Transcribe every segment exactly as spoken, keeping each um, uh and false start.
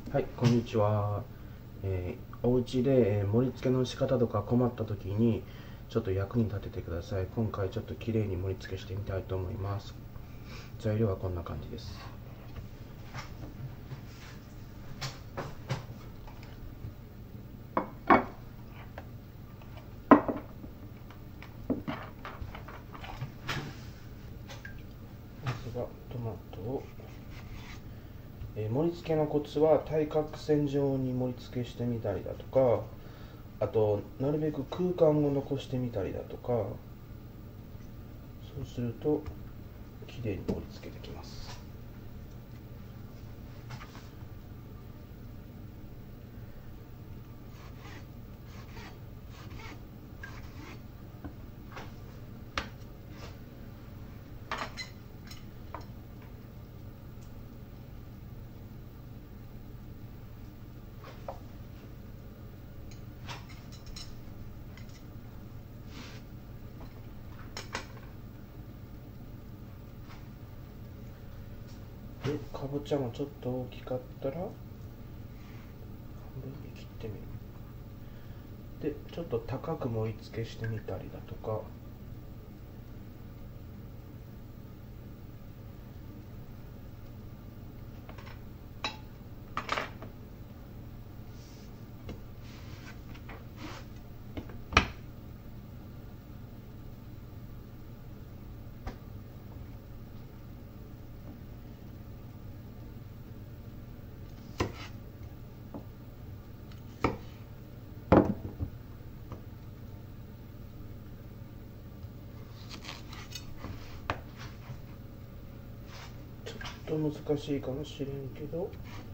はい、こんにちは。えー、お家で、えー盛り付けの仕方とか困った時にちょっと役に立ててください。今回ちょっと綺麗に盛り付けしてみたいと思います。材料はこんな感じです。まずはトマトを、えー盛り付けのコツは対角線上に盛り付けしてみたりだとか、あとなるべく空間を残してみたりだとか、そうすると綺麗に盛り付けできます。で、かぼちゃもちょっと大きかったら半分に切ってみる。で、ちょっと高く盛り付けしてみたりだとか、ちょっと難しいかもしれんけど、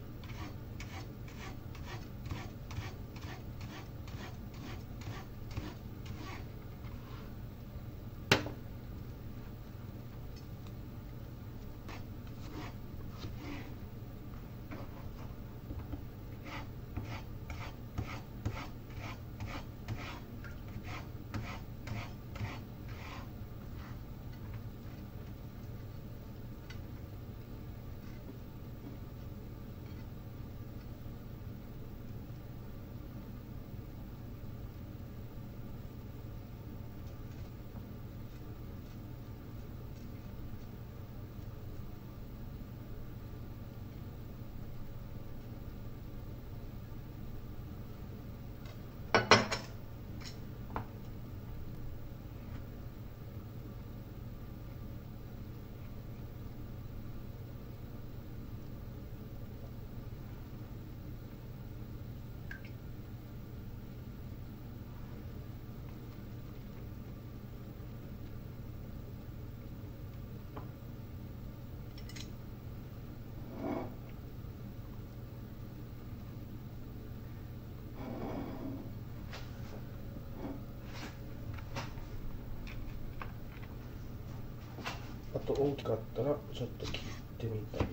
あと大きかったらちょっと切ってみたり。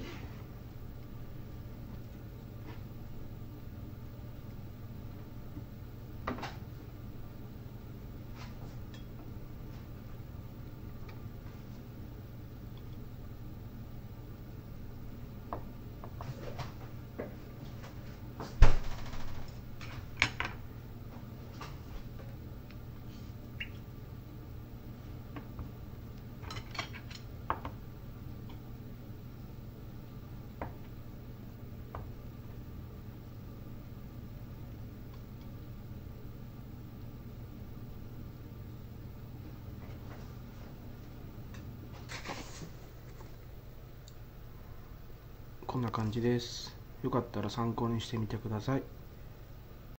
こんな感じです。よかったら参考にしてみてください。